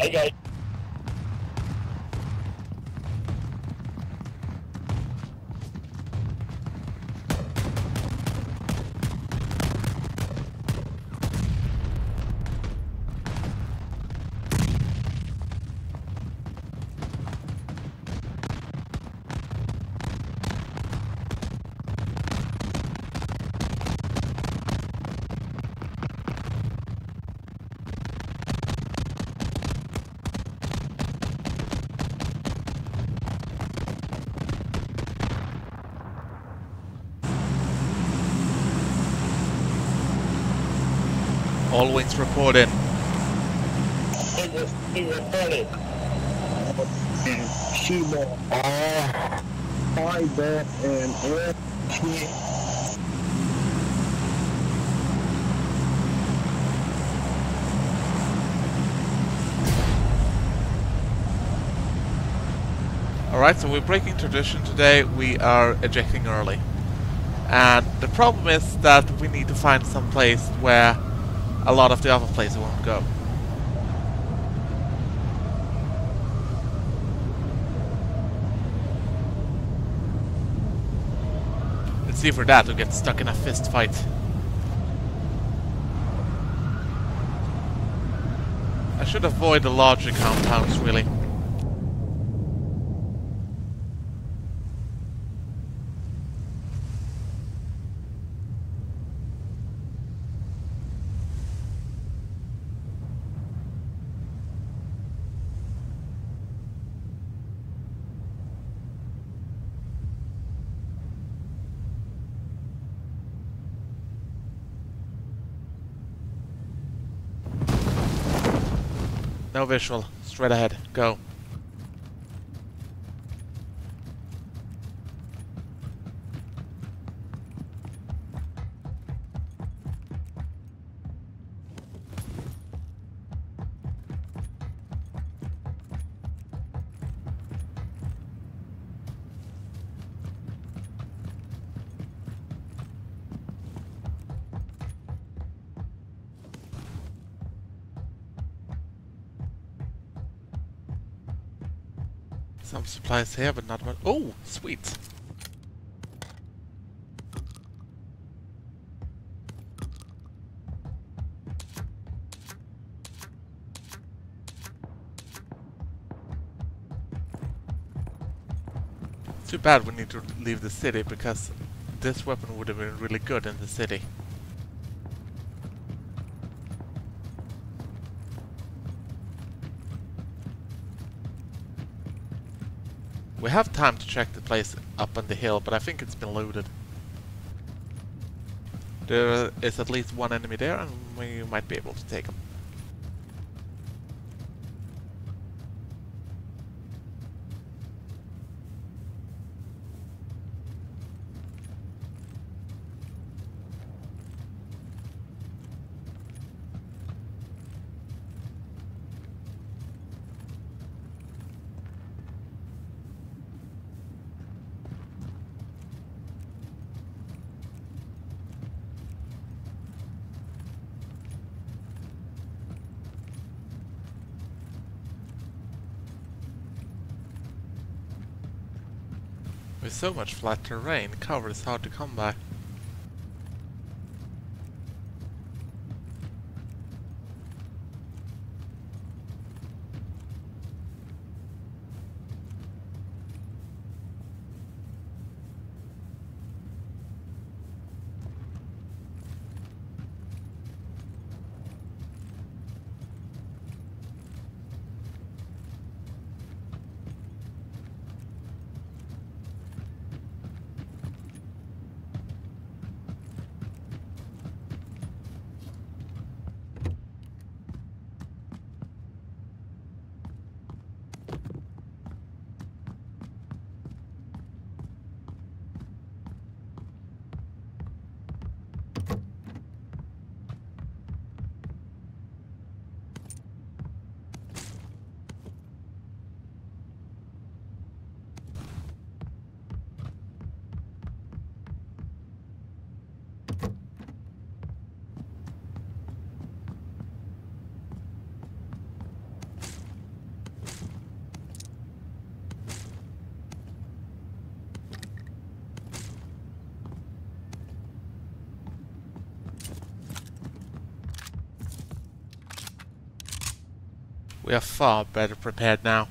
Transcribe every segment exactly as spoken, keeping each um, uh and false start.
Hey guys. All wings reporting. It was it was funny. She was all fiber and everything. Alright, so we're breaking tradition today. We are ejecting early. And the problem is that we need to find some place where a lot of the other players won't go. It's either that or get stuck in a fist fight. I should avoid the larger compounds, really. No visual. Straight ahead. Go. Some supplies here, but not much. Oh, sweet. Too bad we need to leave the city, because this weapon would have been really good in the city. We have time to check the place up on the hill, but I think it's been looted. There is at least one enemy there, and we might be able to take him. With so much flat terrain, cover is hard to come by. We are far better prepared now.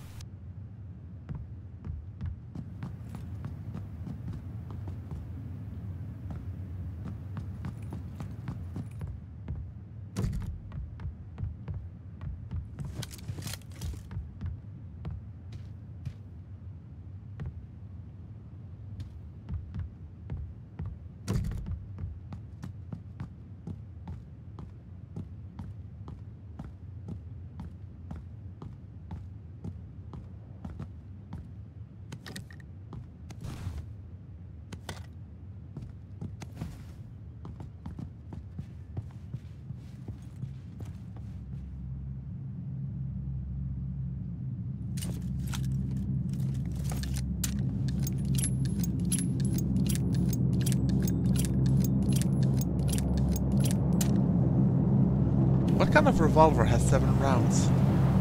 What kind of revolver has seven rounds?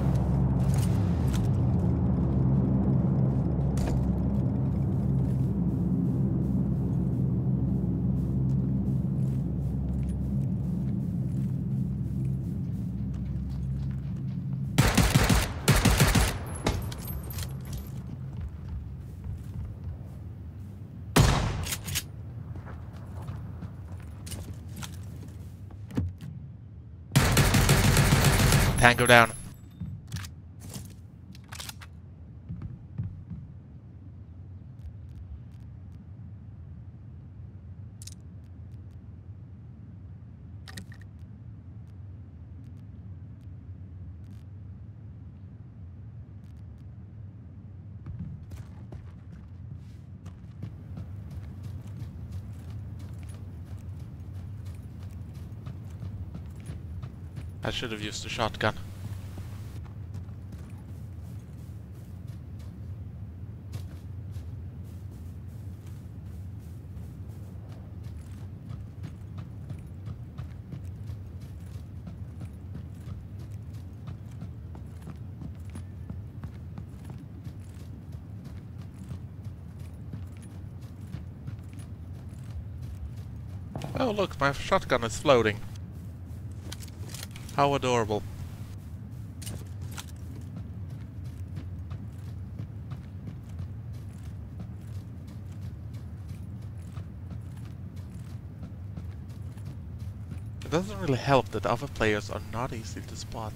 Tango down. I should have used the shotgun. Oh look, my shotgun is floating. How adorable. It doesn't really help that other players are not easy to spot.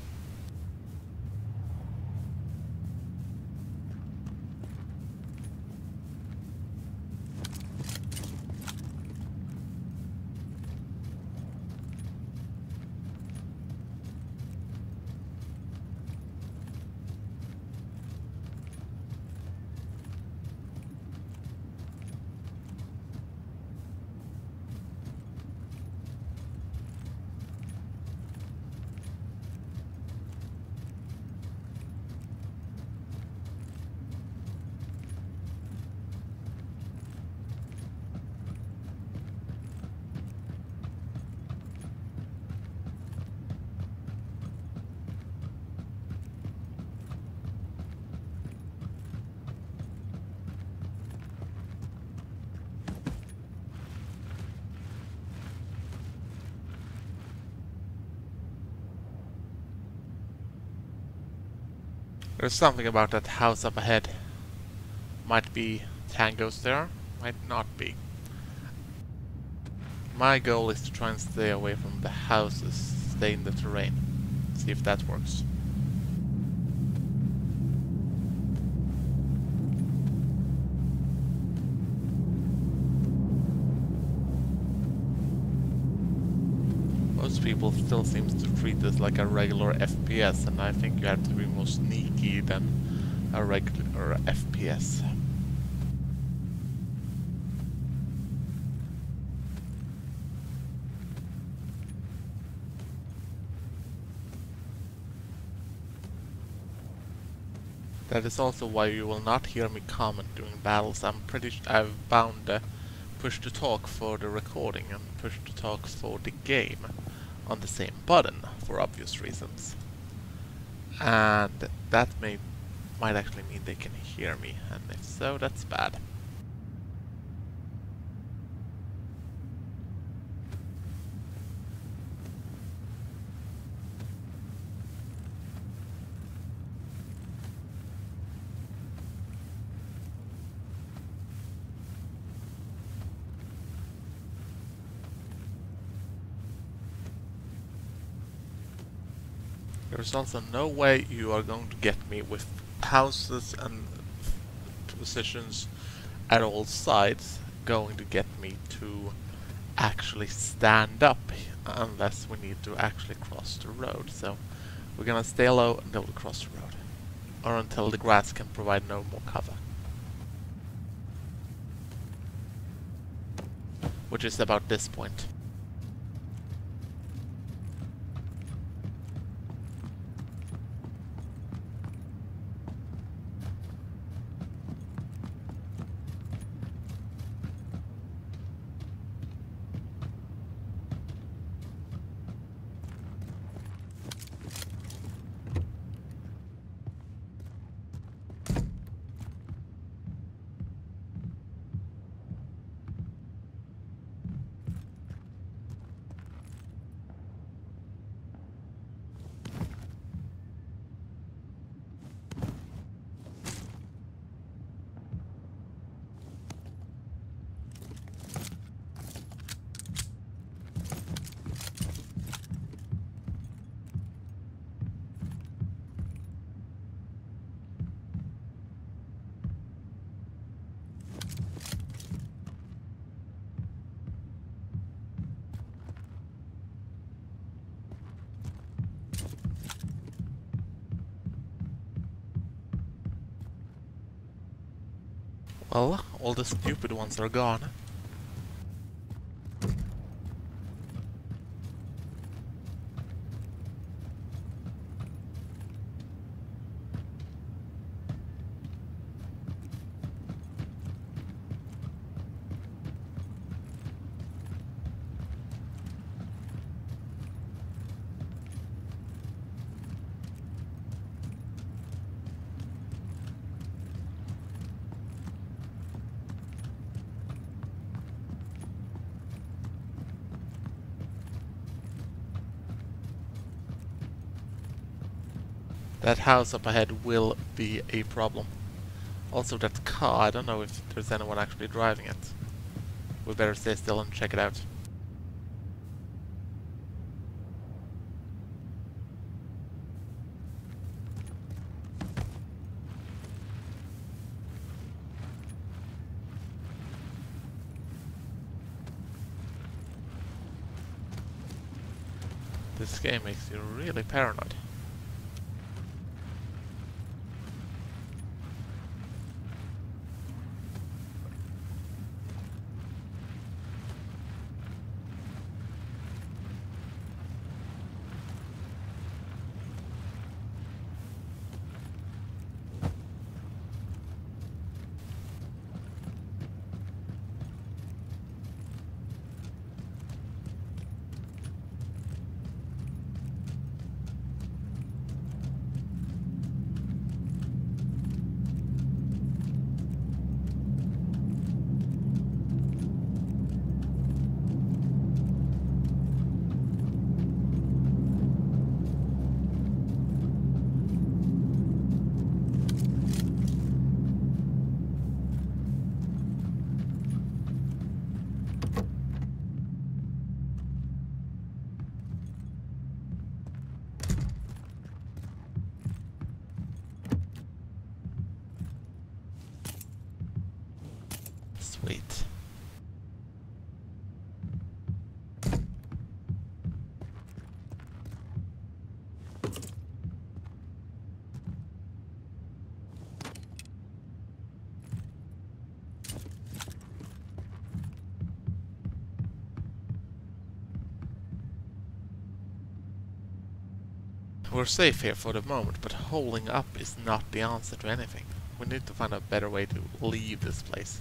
There's something about that house up ahead. Might be tangos there, might not be. My goal is to try and stay away from the houses, stay in the terrain. See if that works. Most people still seem to treat this like a regular F P S, and I think you have to be more sneaky than a regular F P S. That is also why you will not hear me comment during battles. I'm pretty sh I've bound uh, push to talk for the recording and push to talk for the game on the same button for obvious reasons. And that may might actually mean they can hear me, and if so, that's bad. There's also no way you are going to get me with houses and positions at all sides going to get me to actually stand up unless we need to actually cross the road. So we're gonna stay low until we cross the road, or until the grass can provide no more cover, which is about this point. Well, all the stupid ones are gone. That house up ahead will be a problem. Also, that car, I don't know if there's anyone actually driving it. We better stay still and check it out. This game makes you really paranoid. Sweet. We're safe here for the moment, but holding up is not the answer to anything. We need to find a better way to leave this place.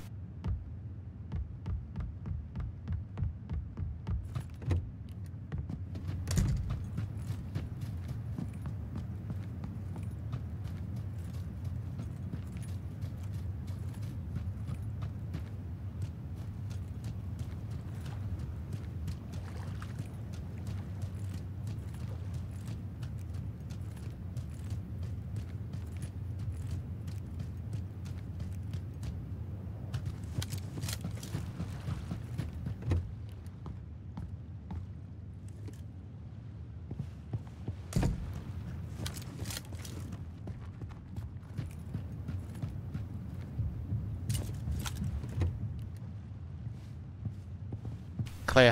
clear.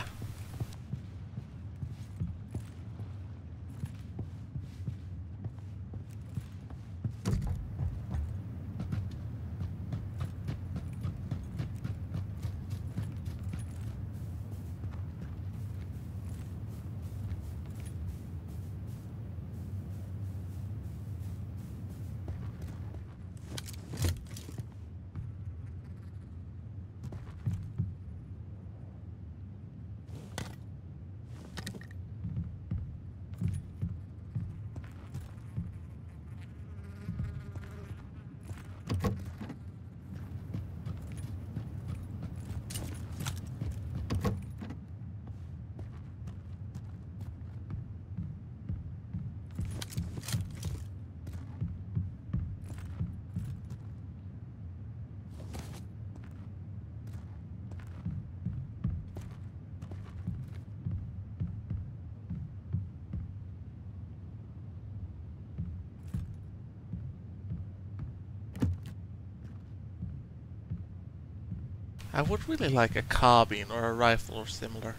I would really like a carbine or a rifle or similar.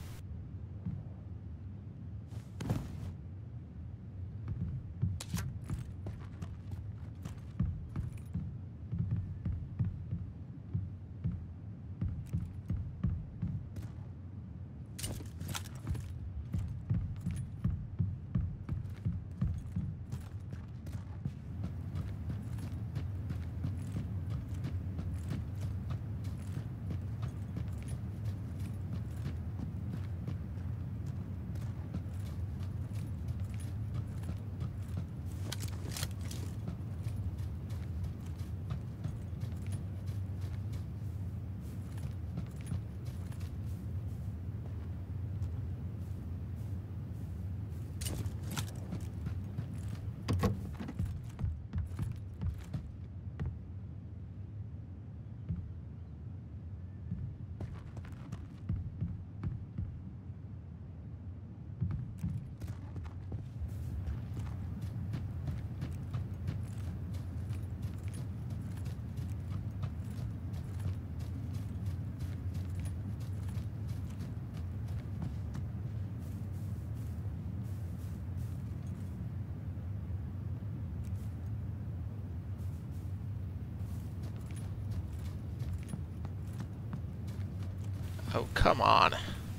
Oh, come on.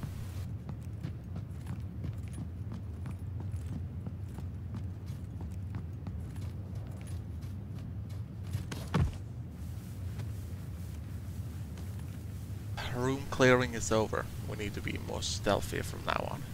Room clearing is over. We need to be more stealthy from now on.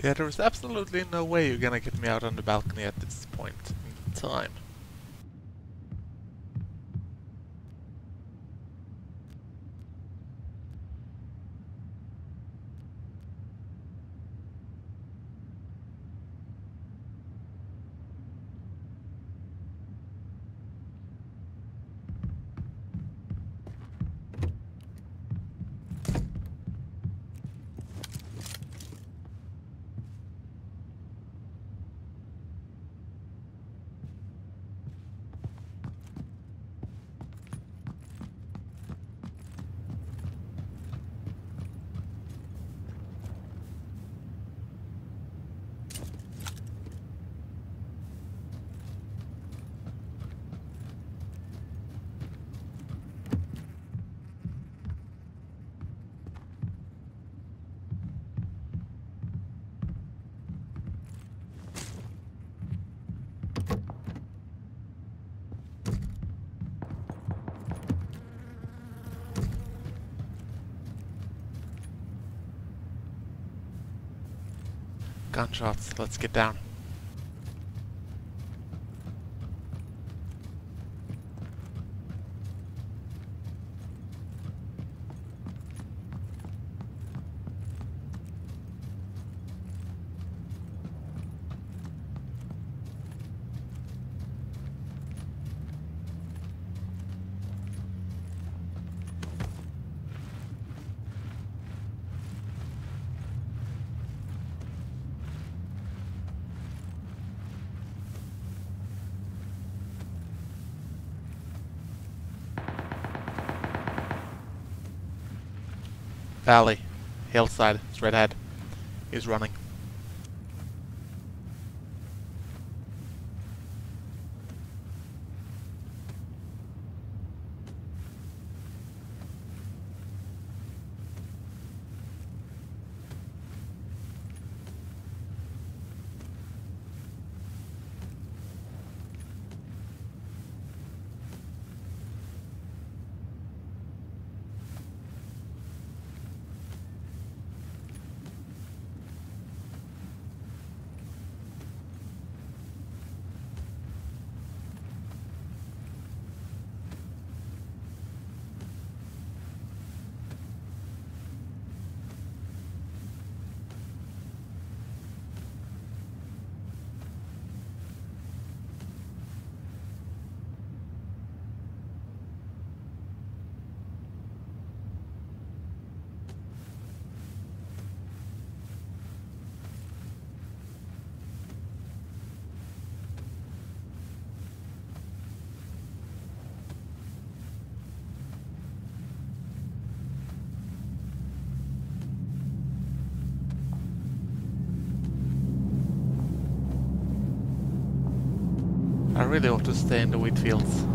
Yeah, there's absolutely no way you're gonna get me out on the balcony at this point in time. Gunshots, let's get down. Valley, hillside, straight ahead. He's running. I really ought to stay in the wheat fields.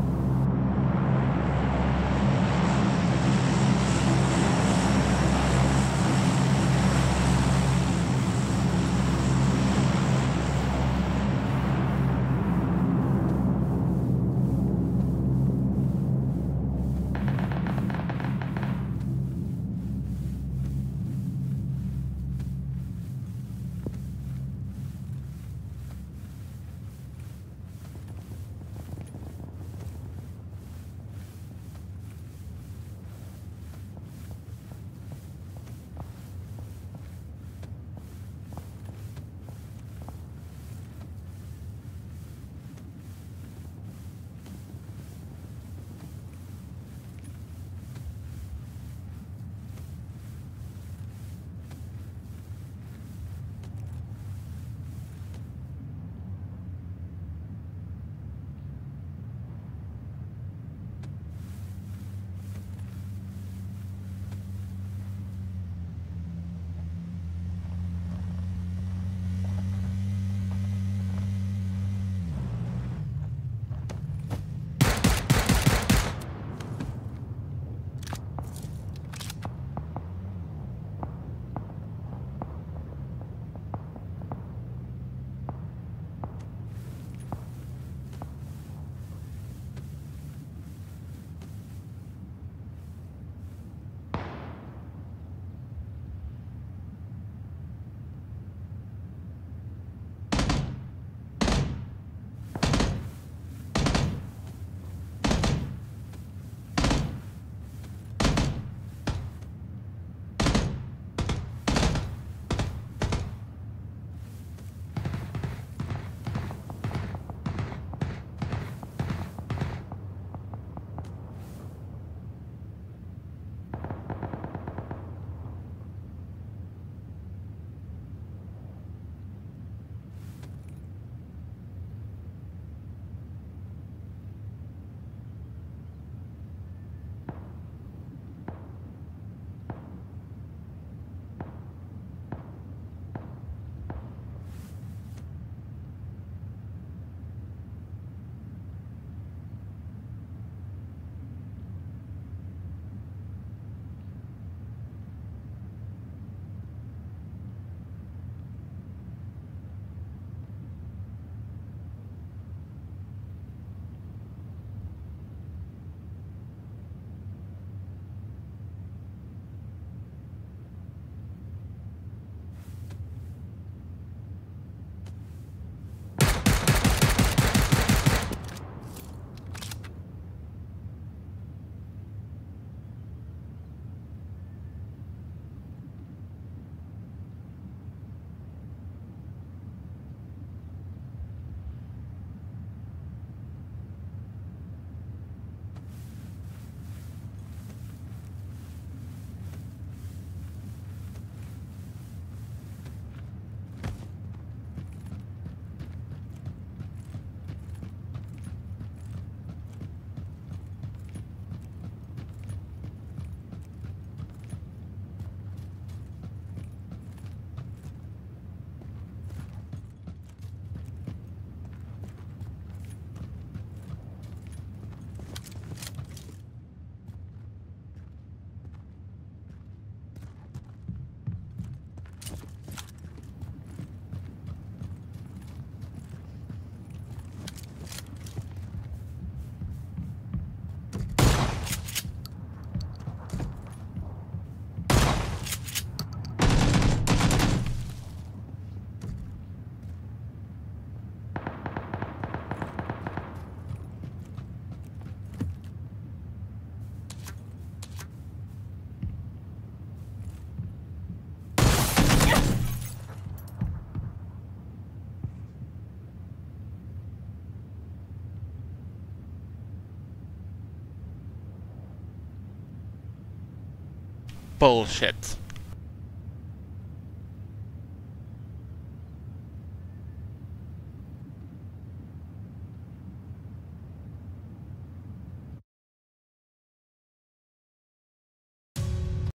bullshit.